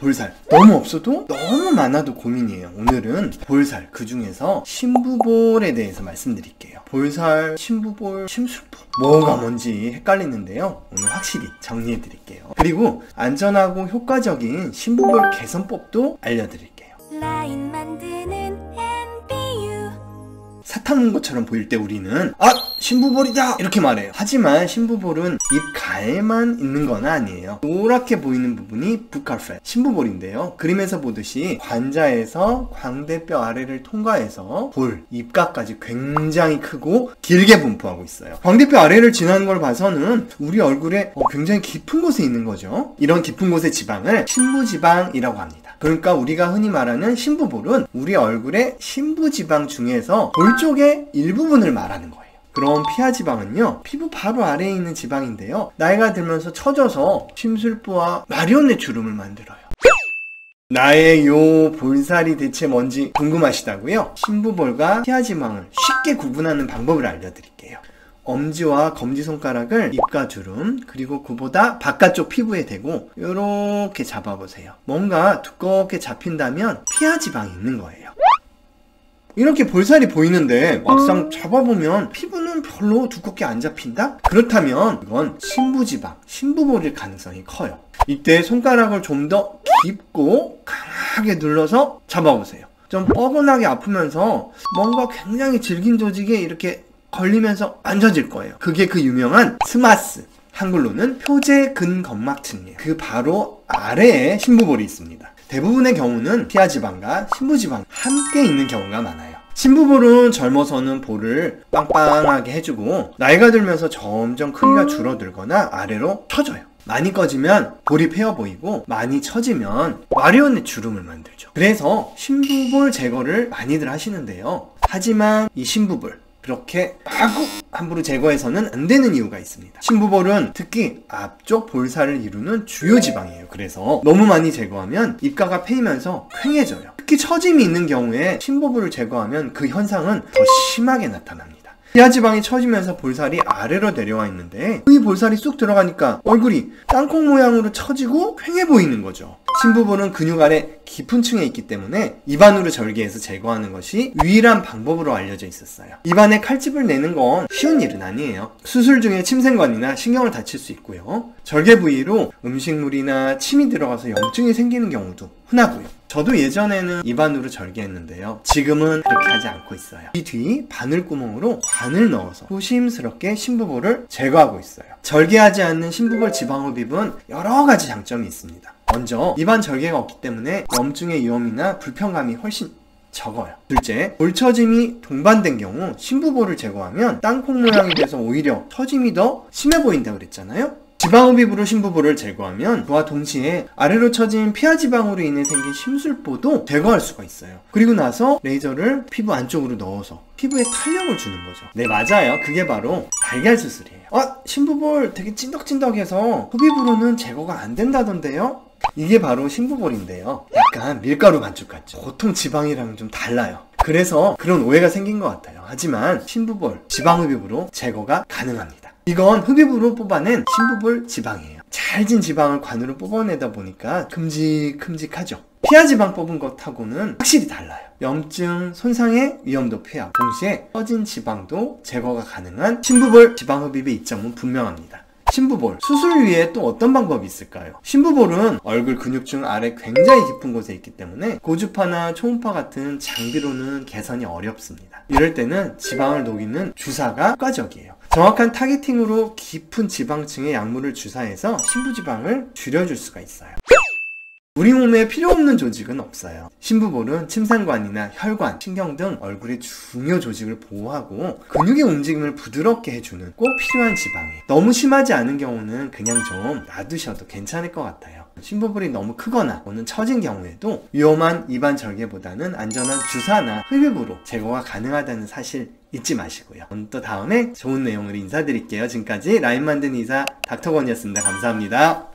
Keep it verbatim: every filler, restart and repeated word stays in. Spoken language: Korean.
볼살 너무 없어도 너무 많아도 고민이에요. 오늘은 볼살, 그 중에서 심부볼에 대해서 말씀드릴게요. 볼살, 심부볼, 심술보 뭐가 뭔지 헷갈리는데요. 오늘 확실히 정리해 드릴게요. 그리고 안전하고 효과적인 심부볼 개선법도 알려드릴게요. 라인 만드는 사탕 문 것처럼 보일 때 우리는 아! 심부볼이다! 이렇게 말해요. 하지만 심부볼은 입 가에만 있는 건 아니에요. 노랗게 보이는 부분이 부칼팻, 심부볼인데요. 그림에서 보듯이 관자에서 광대뼈 아래를 통과해서 볼, 입가까지 굉장히 크고 길게 분포하고 있어요. 광대뼈 아래를 지나는 걸 봐서는 우리 얼굴에 어, 굉장히 깊은 곳에 있는 거죠. 이런 깊은 곳의 지방을 심부지방이라고 합니다. 그러니까 우리가 흔히 말하는 심부볼은 우리 얼굴의 심부지방 중에서 볼 쪽의 일부분을 말하는 거예요. 그럼 피하지방은요, 피부 바로 아래에 있는 지방인데요. 나이가 들면서 처져서 심술부와 마리오넷 주름을 만들어요. 나의 요 볼살이 대체 뭔지 궁금하시다고요? 심부볼과 피하지방을 쉽게 구분하는 방법을 알려드릴게요. 엄지와 검지손가락을 입가 주름, 그리고 그보다 바깥쪽 피부에 대고 이렇게 잡아보세요. 뭔가 두껍게 잡힌다면 피하지방이 있는 거예요. 이렇게 볼살이 보이는데 막상 잡아보면 피부는 별로 두껍게 안 잡힌다? 그렇다면 이건 심부지방, 심부볼일 가능성이 커요. 이때 손가락을 좀 더 깊고 강하게 눌러서 잡아보세요. 좀 뻐근하게 아프면서 뭔가 굉장히 질긴 조직에 이렇게 걸리면서 만져질 거예요. 그게 그 유명한 스마스, 한글로는 표제근검막층이에요. 그 바로 아래에 심부볼이 있습니다. 대부분의 경우는 피하지방과 심부지방 함께 있는 경우가 많아요. 심부볼은 젊어서는 볼을 빵빵하게 해주고 나이가 들면서 점점 크기가 줄어들거나 아래로 처져요. 많이 꺼지면 볼이 패여 보이고 많이 처지면 마리오넷 주름을 만들죠. 그래서 심부볼 제거를 많이들 하시는데요. 하지만 이 심부볼 그렇게 마구 함부로 제거해서는 안 되는 이유가 있습니다. 심부볼은 특히 앞쪽 볼살을 이루는 주요 지방이에요. 그래서 너무 많이 제거하면 입가가 패이면서 퀭해져요. 특히 처짐이 있는 경우에 심부볼을 제거하면 그 현상은 더 심하게 나타납니다. 피하지방이 처지면서 볼살이 아래로 내려와 있는데 이 볼살이 쑥 들어가니까 얼굴이 땅콩 모양으로 처지고 퀭해 보이는 거죠. 심부볼은 근육 아래 깊은 층에 있기 때문에 입안으로 절개해서 제거하는 것이 유일한 방법으로 알려져 있었어요. 입안에 칼집을 내는 건 쉬운 일은 아니에요. 수술 중에 침생관이나 신경을 다칠 수 있고요. 절개 부위로 음식물이나 침이 들어가서 염증이 생기는 경우도 흔하고요. 저도 예전에는 입안으로 절개했는데요. 지금은 그렇게 하지 않고 있어요. 이 뒤 바늘구멍으로 관을 넣어서 조심스럽게 심부볼을 제거하고 있어요. 절개하지 않는 심부볼 지방흡입은 여러 가지 장점이 있습니다. 먼저 입안 절개가 없기 때문에 염증의 위험이나 불편감이 훨씬 적어요. 둘째, 볼 처짐이 동반된 경우 심부볼을 제거하면 땅콩 모양이 돼서 오히려 처짐이 더 심해 보인다고 그랬잖아요. 지방흡입으로 심부볼을 제거하면 그와 동시에 아래로 처진 피하지방으로 인해 생긴 심술보도 제거할 수가 있어요. 그리고 나서 레이저를 피부 안쪽으로 넣어서 피부에 탄력을 주는 거죠. 네, 맞아요. 그게 바로 달걀 수술이에요. 아, 심부볼 되게 찐덕찐덕해서 흡입으로는 제거가 안 된다던데요? 이게 바로 심부볼인데요. 약간 밀가루 반죽 같죠? 보통 지방이랑은 좀 달라요. 그래서 그런 오해가 생긴 것 같아요. 하지만 심부볼 지방흡입으로 제거가 가능합니다. 이건 흡입으로 뽑아낸 심부볼 지방이에요. 잘진 지방을 관으로 뽑아내다 보니까 큼직큼직하죠. 피하지방 뽑은 것하고는 확실히 달라요. 염증, 손상의 위험도 피하고 동시에 처진 지방도 제거가 가능한 심부볼 지방흡입의 이점은 분명합니다. 심부볼, 수술 위에 또 어떤 방법이 있을까요? 심부볼은 얼굴 근육중 아래 굉장히 깊은 곳에 있기 때문에 고주파나 초음파 같은 장비로는 개선이 어렵습니다. 이럴 때는 지방을 녹이는 주사가 효과적이에요. 정확한 타겟팅으로 깊은 지방층에 약물을 주사해서 심부지방을 줄여줄 수가 있어요. 우리 몸에 필요 없는 조직은 없어요. 심부볼은 침상관이나 혈관, 신경 등 얼굴의 중요 조직을 보호하고 근육의 움직임을 부드럽게 해주는 꼭 필요한 지방이에요. 너무 심하지 않은 경우는 그냥 좀 놔두셔도 괜찮을 것 같아요. 심부볼이 너무 크거나 또는 처진 경우에도 위험한 입안 절개보다는 안전한 주사나 흡입으로 제거가 가능하다는 사실 잊지 마시고요. 또 다음에 좋은 내용으로 인사드릴게요. 지금까지 라인 만든 의사 닥터건이었습니다. 감사합니다.